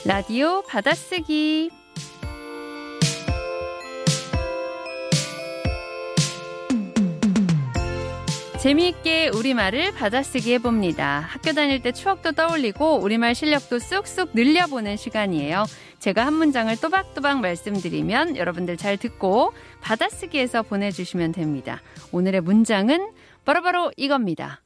라디오 받아쓰기. 재미있게 우리말을 받아쓰기 해봅니다. 학교 다닐 때 추억도 떠올리고 우리말 실력도 쑥쑥 늘려보는 시간이에요. 제가 한 문장을 또박또박 말씀드리면 여러분들 잘 듣고 받아쓰기해서 보내주시면 됩니다. 오늘의 문장은 바로 이겁니다.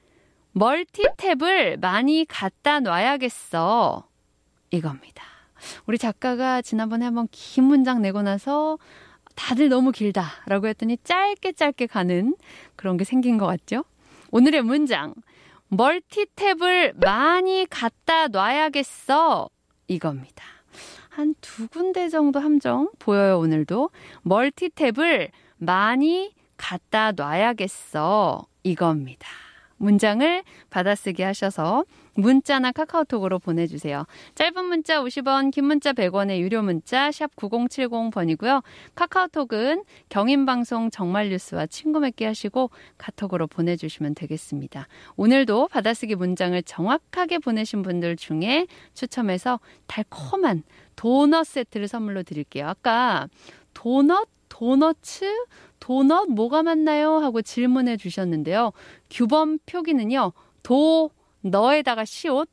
멀티탭을 많이 갖다 놔야겠어. 이겁니다. 우리 작가가 지난번에 한번 긴 문장 내고 나서 다들 너무 길다라고 했더니 짧게 가는 그런 게 생긴 것 같죠? 오늘의 문장, 멀티탭을 많이 갖다 놔야겠어. 이겁니다. 한 두 군데 정도 함정 보여요, 오늘도. 멀티탭을 많이 갖다 놔야겠어. 이겁니다. 문장을 받아쓰기 하셔서 문자나 카카오톡으로 보내주세요. 짧은 문자 50원, 긴 문자 100원의 유료 문자 샵 9070번이고요. 카카오톡은 경인방송 정말뉴스와 친구 맺기 하시고 카톡으로 보내주시면 되겠습니다. 오늘도 받아쓰기 문장을 정확하게 보내신 분들 중에 추첨해서 달콤한 도넛 세트를 선물로 드릴게요. 아까 도너츠, 도넛 뭐가 맞나요? 하고 질문해 주셨는데요. 규범 표기는요. 너에다가 시옷,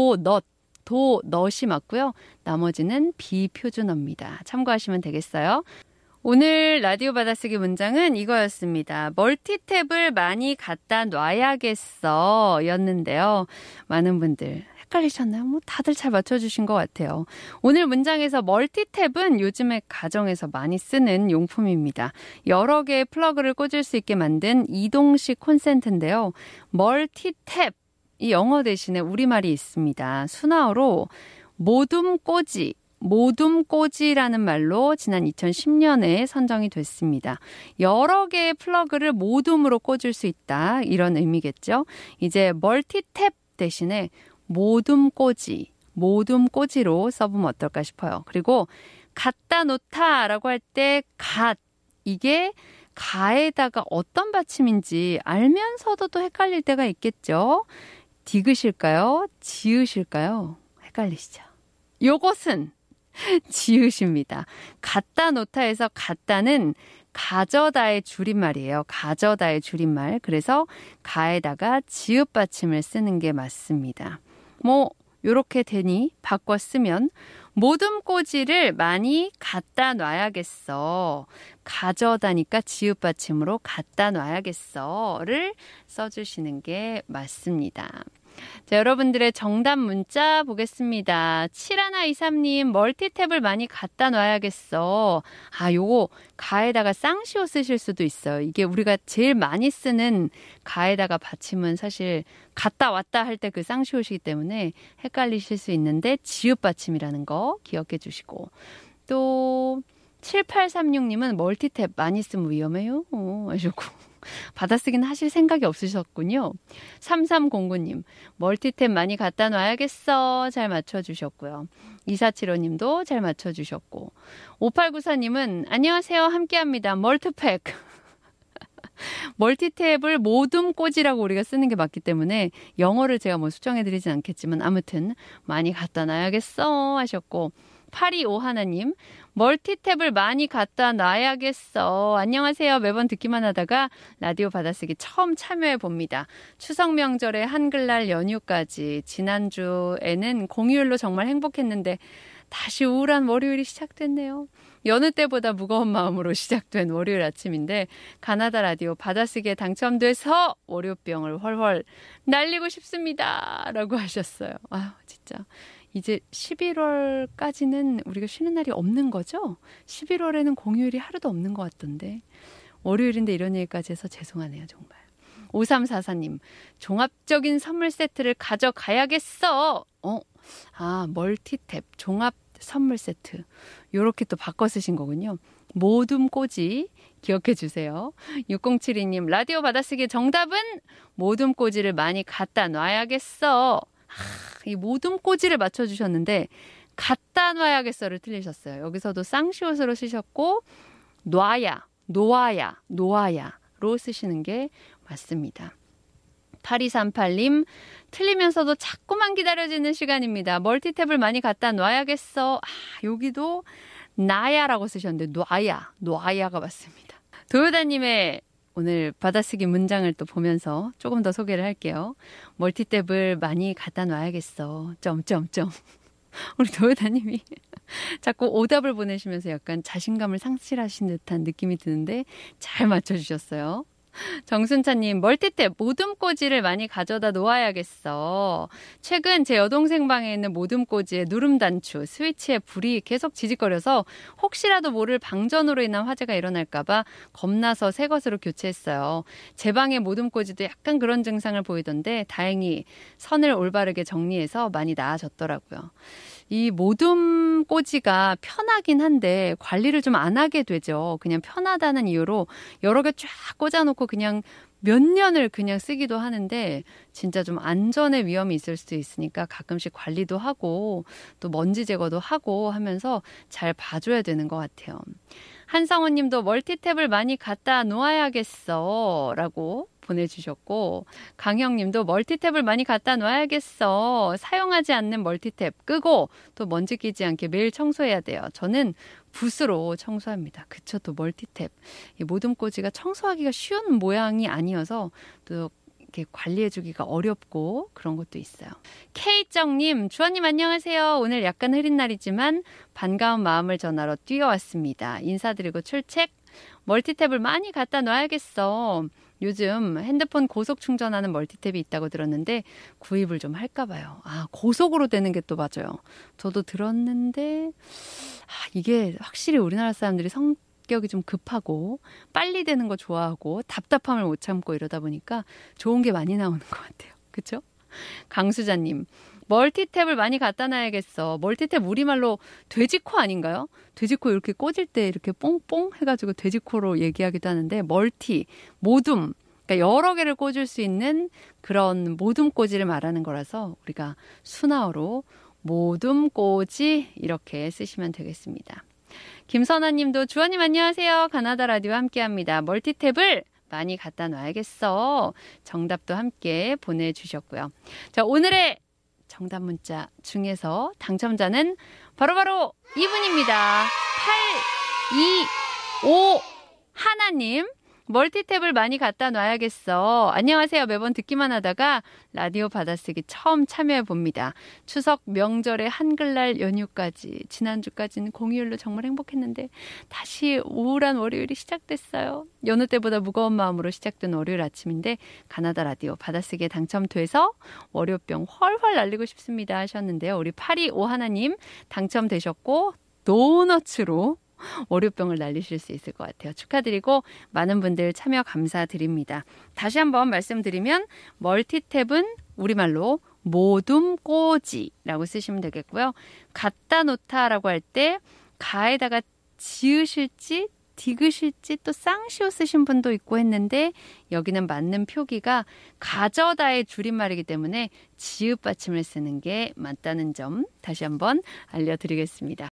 도넛이 맞고요. 나머지는 비표준어입니다. 참고하시면 되겠어요. 오늘 라디오 받아쓰기 문장은 이거였습니다. 멀티탭을 많이 갖다 놔야겠어 였는데요. 많은 분들 헷갈리셨나요? 뭐 다들 잘 맞춰주신 것 같아요. 오늘 문장에서 멀티탭은 요즘에 가정에서 많이 쓰는 용품입니다. 여러 개의 플러그를 꽂을 수 있게 만든 이동식 콘센트인데요. 멀티탭, 이 영어 대신에 우리말이 있습니다. 순화어로 모둠꽂이라는 말로 지난 2010년에 선정이 됐습니다. 여러 개의 플러그를 모둠으로 꽂을 수 있다, 이런 의미겠죠. 이제 멀티탭 대신에 모둠꽂이로 써보면 어떨까 싶어요. 그리고 갖다 놓다라고 할 때 이게 가에다가 어떤 받침인지 알면서도 또 헷갈릴 때가 있겠죠. 디귿일까요? 지읒일까요? 헷갈리시죠? 요것은 지읒입니다. 갖다 놓다에서 갖다는 가져다의 줄임말이에요. 가져다의 줄임말. 그래서 가에다가 지읒 받침을 쓰는 게 맞습니다. 요렇게 되니 바꿔 쓰면 모둠꽂이를 많이 갖다 놔야겠어. 가져다니까 지읒 받침으로 갖다 놔야겠어를 써주시는 게 맞습니다. 자, 여러분들의 정답 문자 보겠습니다. 7123님, 멀티탭을 많이 갖다 놔야겠어. 요거 가에다가 쌍시옷 쓰실 수도 있어요. 이게 우리가 제일 많이 쓰는 가에다가 받침은 사실 갔다 왔다 할 때 그 쌍시옷이기 때문에 헷갈리실 수 있는데 지읒 받침이라는 거 기억해 주시고, 또 7836님은 멀티탭 많이 쓰면 위험해요 하시고 받아쓰기는 하실 생각이 없으셨군요. 3309님, 멀티탭 많이 갖다 놔야겠어. 잘 맞춰주셨고요. 2475님도 잘 맞춰주셨고, 5894님은 안녕하세요, 함께합니다. 멀티팩. 멀티탭을 모둠꽂이라고 우리가 쓰는 게 맞기 때문에 영어를 제가 수정해드리진 않겠지만 아무튼 많이 갖다 놔야겠어 하셨고, 8251님, 멀티탭을 많이 갖다 놔야겠어. 안녕하세요. 매번 듣기만 하다가 라디오 받아쓰기 처음 참여해 봅니다. 추석 명절에 한글날 연휴까지 지난주에는 공휴일로 정말 행복했는데 다시 우울한 월요일이 시작됐네요. 여느 때보다 무거운 마음으로 시작된 월요일 아침인데 가나다 라디오 받아쓰기에 당첨돼서 월요병을 훨훨 날리고 싶습니다. 라고 하셨어요. 진짜. 이제 11월까지는 우리가 쉬는 날이 없는 거죠? 11월에는 공휴일이 하루도 없는 것 같던데. 월요일인데 이런 얘기까지 해서 죄송하네요, 정말. 5344님, 종합적인 선물 세트를 가져가야겠어. 멀티탭, 종합 선물 세트. 요렇게 또 바꿔 쓰신 거군요. 모둠꽂이 기억해 주세요. 6072님, 라디오 받아쓰기 정답은 모둠꽂이를 많이 갖다 놔야겠어. 이 모둠꽂이를 맞춰주셨는데 갖다 놔야겠어를 틀리셨어요. 여기서도 쌍시옷으로 쓰셨고 놓아야로 쓰시는 게 맞습니다. 8238님, 틀리면서도 자꾸만 기다려지는 시간입니다. 멀티탭을 많이 갖다 놔야겠어. 여기도 나야라고 쓰셨는데 놔야가 맞습니다. 도요다님의 오늘 받아쓰기 문장을 또 보면서 조금 더 소개를 할게요. 멀티탭을 많이 갖다 놔야겠어. 점점점. 우리 도요다님이 자꾸 오답을 보내시면서 약간 자신감을 상실하신 듯한 느낌이 드는데 잘 맞춰주셨어요. 정순차님, 멀티탭 모둠꽂이를 많이 가져다 놓아야겠어. 최근 제 여동생 방에 있는 모둠꽂이의 누름단추, 스위치에 불이 계속 지직거려서 혹시라도 모를 방전으로 인한 화재가 일어날까봐 겁나서 새 것으로 교체했어요. 제 방의 모둠꽂이도 약간 그런 증상을 보이던데 다행히 선을 올바르게 정리해서 많이 나아졌더라고요. 이 모둠꽂이가 편하긴 한데 관리를 좀 안 하게 되죠. 그냥 편하다는 이유로 여러 개 쫙 꽂아놓고 그냥 몇 년을 그냥 쓰기도 하는데 진짜 좀 안전의 위험이 있을 수도 있으니까 가끔씩 관리도 하고 또 먼지 제거도 하고 하면서 잘 봐줘야 되는 것 같아요. 한성원 님도 멀티탭을 많이 갖다 놓아야겠어 라고 보내주셨고, 강형 님도 멀티탭을 많이 갖다 놔야겠어. 사용하지 않는 멀티탭 끄고 또 먼지 끼지 않게 매일 청소해야 돼요. 저는 붓으로 청소합니다. 그쵸, 또 멀티탭. 이 모둠꽂이가 청소하기가 쉬운 모양이 아니어서 또 이렇게 관리해주기가 어렵고 그런 것도 있어요. K정님, 주원님 안녕하세요. 오늘 약간 흐린 날이지만 반가운 마음을 전하러 뛰어왔습니다. 인사드리고 출첵. 멀티탭을 많이 갖다 놔야겠어. 요즘 핸드폰 고속 충전하는 멀티탭이 있다고 들었는데 구입을 좀 할까 봐요. 고속으로 되는 게 또 맞아요. 저도 들었는데 이게 확실히 우리나라 사람들이 성격이 좀 급하고 빨리 되는 거 좋아하고 답답함을 못 참고 이러다 보니까 좋은 게 많이 나오는 것 같아요. 그렇죠? 강수자님, 멀티탭을 많이 갖다 놔야겠어. 멀티탭 우리말로 돼지코 아닌가요? 돼지코 이렇게 꽂을 때 이렇게 뽕뽕 해가지고 돼지코로 얘기하기도 하는데 모둠, 그러니까 여러 개를 꽂을 수 있는 그런 모둠꽂이를 말하는 거라서 우리가 순화어로 모둠꽂이 이렇게 쓰시면 되겠습니다. 김선아 님도 주원님 안녕하세요. 가나다 라디오 함께합니다. 멀티탭을 많이 갖다 놔야겠어. 정답도 함께 보내주셨고요. 자, 오늘의 정답 문자 중에서 당첨자는 바로 이분입니다. 825 하나님. 멀티탭을 많이 갖다 놔야겠어. 안녕하세요. 매번 듣기만 하다가 라디오 받아쓰기 처음 참여해봅니다. 추석 명절에 한글날 연휴까지 지난주까지는 공휴일로 정말 행복했는데 다시 우울한 월요일이 시작됐어요. 여느 때보다 무거운 마음으로 시작된 월요일 아침인데 가나다 라디오 받아쓰기에 당첨돼서 월요병 훨훨 날리고 싶습니다 하셨는데요. 우리 825 하나님 당첨되셨고 도너츠로 월요병을 날리실 수 있을 것 같아요. 축하드리고 많은 분들 참여 감사드립니다. 다시 한번 말씀드리면 멀티탭은 우리말로 모둠꽂이라고 쓰시면 되겠고요. 갖다 놓다라고 할 때 가에다가 지으실지 디귿일지 또 쌍시오 쓰신 분도 있고 했는데 여기는 맞는 표기가 가져다의 줄임말이기 때문에 지읒 받침을 쓰는 게 맞다는 점 다시 한번 알려드리겠습니다.